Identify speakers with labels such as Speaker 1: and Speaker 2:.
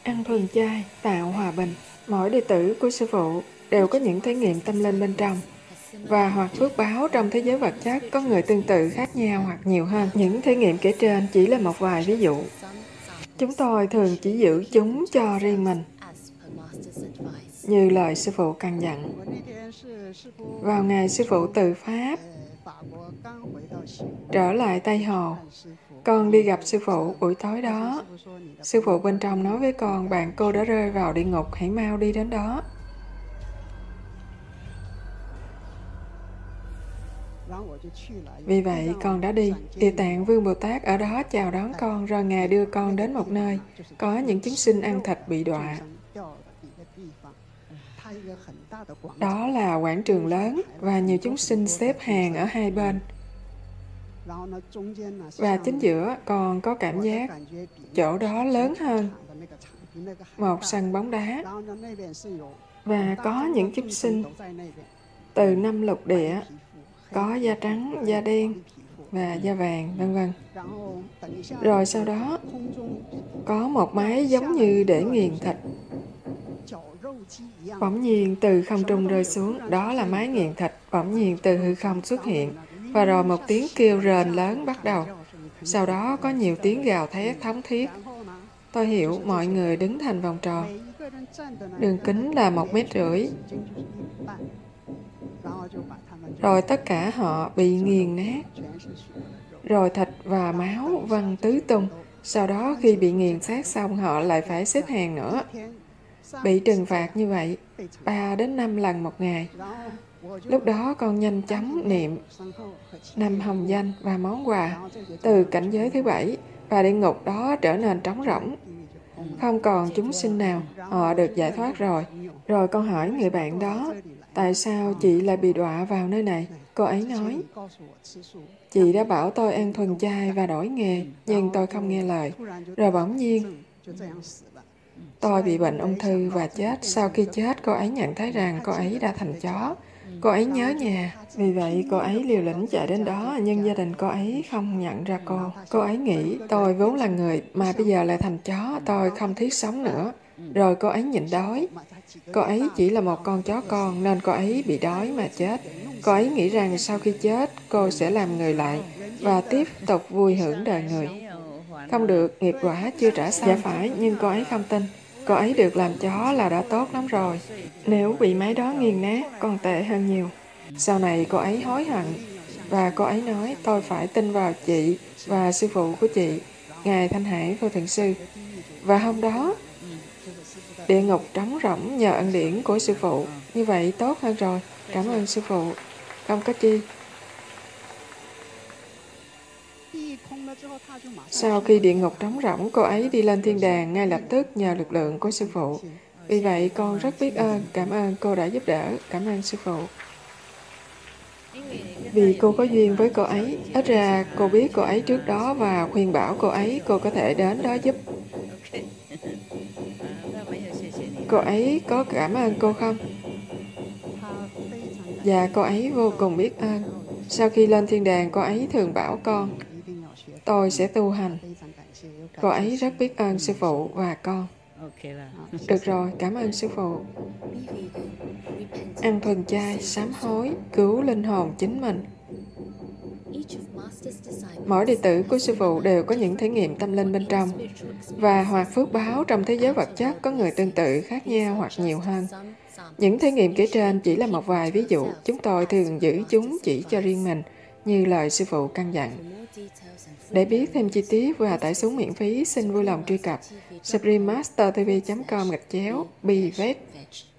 Speaker 1: Ăn thuần chay, tạo hòa bình. Mỗi đệ tử của sư phụ đều có những thể nghiệm tâm linh bên trong. Và hoặc phước báo trong thế giới vật chất có người tương tự khác nhau hoặc nhiều hơn. Những thể nghiệm kể trên chỉ là một vài ví dụ. Chúng tôi thường chỉ giữ chúng cho riêng mình, như lời sư phụ căn dặn. Vào ngày sư phụ từ Pháp trở lại Tây Hồ, con đi gặp sư phụ buổi tối đó. Sư phụ bên trong nói với con, bạn cô đã rơi vào địa ngục, hãy mau đi đến đó. Vì vậy, con đã đi. Địa Tạng Vương Bồ Tát ở đó chào đón con, rồi Ngài đưa con đến một nơi có những chúng sinh ăn thịt bị đọa. Đó là quảng trường lớn và nhiều chúng sinh xếp hàng ở hai bên. Và chính giữa còn có cảm giác chỗ đó lớn hơn một sân bóng đá. Và có những chúng sinh từ 5 lục địa, có da trắng, da đen và da vàng, vân vân. Rồi sau đó có một máy giống như để nghiền thịt. Bỗng nhiên từ không trung rơi xuống, đó là máy nghiền thịt. Bỗng nhiên từ hư không xuất hiện, và rồi một tiếng kêu rền lớn bắt đầu. Sau đó có nhiều tiếng gào thét thống thiết. Tôi hiểu mọi người đứng thành vòng tròn. Đường kính là 1,5 mét. Rồi tất cả họ bị nghiền nát. Rồi thịt và máu văng tứ tung. Sau đó khi bị nghiền xác xong, họ lại phải xếp hàng nữa. Bị trừng phạt như vậy 3 đến 5 lần một ngày. Lúc đó con nhanh chóng niệm 5 hồng danh và món quà từ cảnh giới thứ 7, và địa ngục đó trở nên trống rỗng. Không còn chúng sinh nào, họ được giải thoát rồi. Rồi con hỏi người bạn đó, tại sao chị lại bị đọa vào nơi này? Cô ấy nói, chị đã bảo tôi ăn thuần chay và đổi nghề, nhưng tôi không nghe lời. Rồi bỗng nhiên, tôi bị bệnh ung thư và chết. Sau khi chết, cô ấy nhận thấy rằng cô ấy đã thành chó. Cô ấy nhớ nhà. Vì vậy, cô ấy liều lĩnh chạy đến đó, nhưng gia đình cô ấy không nhận ra cô. Cô ấy nghĩ, tôi vốn là người, mà bây giờ lại thành chó, tôi không thiết sống nữa. Rồi cô ấy nhịn đói. Cô ấy chỉ là một con chó con, nên cô ấy bị đói mà chết. Cô ấy nghĩ rằng sau khi chết, cô sẽ làm người lại và tiếp tục vui hưởng đời người. Không được, nghiệp quả chưa trả xong. Dạ phải, nhưng cô ấy không tin. Cô ấy được làm chó là đã tốt lắm rồi. Nếu bị máy đó nghiền nát, còn tệ hơn nhiều. Sau này cô ấy hối hận, và cô ấy nói, tôi phải tin vào chị và sư phụ của chị, Ngài Thanh Hải Vô Thượng Sư. Và hôm đó, địa ngục trống rỗng nhờ ân điển của sư phụ. Như vậy tốt hơn rồi. Cảm ơn sư phụ. Không có chi. Sau khi địa ngục trống rỗng, cô ấy đi lên thiên đàng ngay lập tức nhờ lực lượng của sư phụ. Vì vậy, con rất biết ơn, cảm ơn cô đã giúp đỡ, cảm ơn sư phụ. Vì cô có duyên với cô ấy, ít ra cô biết cô ấy trước đó và khuyên bảo cô ấy cô có thể đến đó giúp. Cô ấy có cảm ơn cô không? Và cô ấy vô cùng biết ơn. Sau khi lên thiên đàng, cô ấy thường bảo con, tôi sẽ tu hành. Cô ấy rất biết ơn sư phụ và con. Được rồi, cảm ơn sư phụ. Ăn thuần chay, sám hối, cứu linh hồn chính mình. Mỗi đệ tử của sư phụ đều có những thể nghiệm tâm linh bên trong, và hoặc phước báo trong thế giới vật chất có người tương tự khác nhau hoặc nhiều hơn. Những thể nghiệm kể trên chỉ là một vài ví dụ. Chúng tôi thường giữ chúng chỉ cho riêng mình, như lời sư phụ căn dặn. Để biết thêm chi tiết và tải xuống miễn phí, xin vui lòng truy cập suprememastertv.com/bivet.